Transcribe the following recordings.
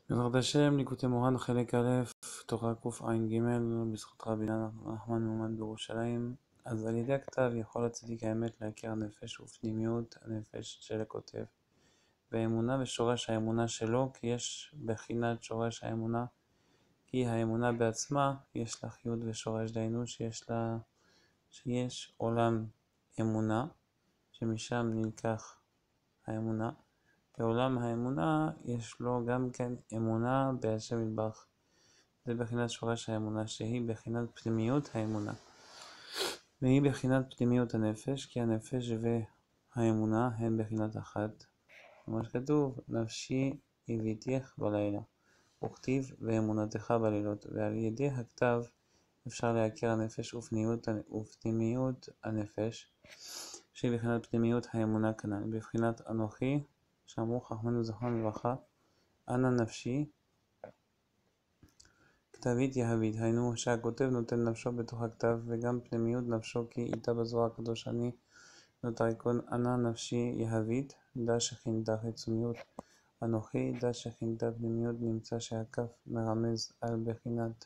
בעזרת השם, ליקוטי מוהר"ן חלק א', תורה קע"ג, בזכות רבי נחמן מאומן בירושלים. אז על ידי הכתב יכול הצדיק האמת להכיר הנפש ופנימיות הנפש של הכותב, והאמונה ושורש האמונה שלו, כי יש בחינת שורש האמונה, כי האמונה בעצמה יש לה חיות ושורש, דהיינו שיש עולם אמונה, שמשם נלקח האמונה. בעולם האמונה יש לו גם כן אמונה בהשם יתברך. זה בחינת שורש האמונה, שהיא בחינת פנימיות האמונה. והיא בחינת פנימיות הנפש, כי הנפש והאמונה הן בחינת אחת. כמו שכתוב, נפשי הביתך בלילה, וכתיב ואמונתך בלילות. ועל ידי הכתב אפשר להכיר הנפש ופנימיות הנפש, שהיא בחינת פנימיות האמונה כנ"ל. בבחינת אנוכי, שאמרו חכמינו זכרם לברכה, אנא נפשי כתבית יהבית, היינו שהכותב נותן נפשו בתוך הכתב, וגם פנימיות נפשו, כי איתה בזוהר הקדוש אני נותר יקון אנא נפשי יהבית, דע שכינתה חיצוניות, אנוכי דע שכינתה פנימיות. נמצא שהכף מרמז על בחינת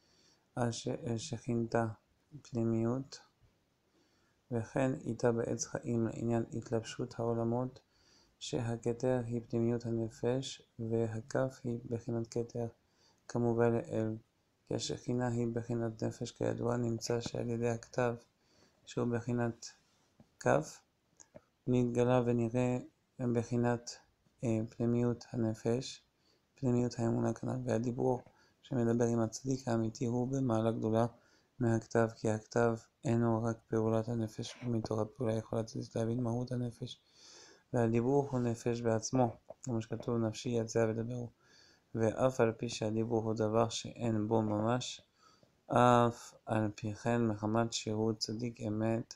שכינתה פנימיות, וכן איתה בעץ חיים לעניין התלבשות העולמות, שהכתר היא פנימיות הנפש והכף היא בחינת כתר כמובן לאל. כי השכינה היא בחינת נפש, כידוע. נמצא שעל ידי הכתב שהוא בחינת כף נתגלה ונראה בחינת פנימיות הנפש, פנימיות האמונה כנ"ל. והדיבור שמדבר עם הצדיק האמיתי הוא במעלה גדולה מהכתב, כי הכתב אינו רק פעולת הנפש, ומתוך הפעולה יכול הצדיק להבין מהות הנפש, והדיבור הוא נפש בעצמו, כמו שכתוב נפשי יצא ודברו. ואף על פי שהדיבור הוא דבר שאין בו ממש, אף על פי כן מחמת שהוא צדיק אמת,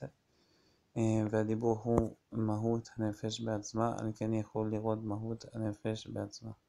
והדיבור הוא מהות הנפש בעצמה, על כן יכול לראות מהות הנפש בעצמה.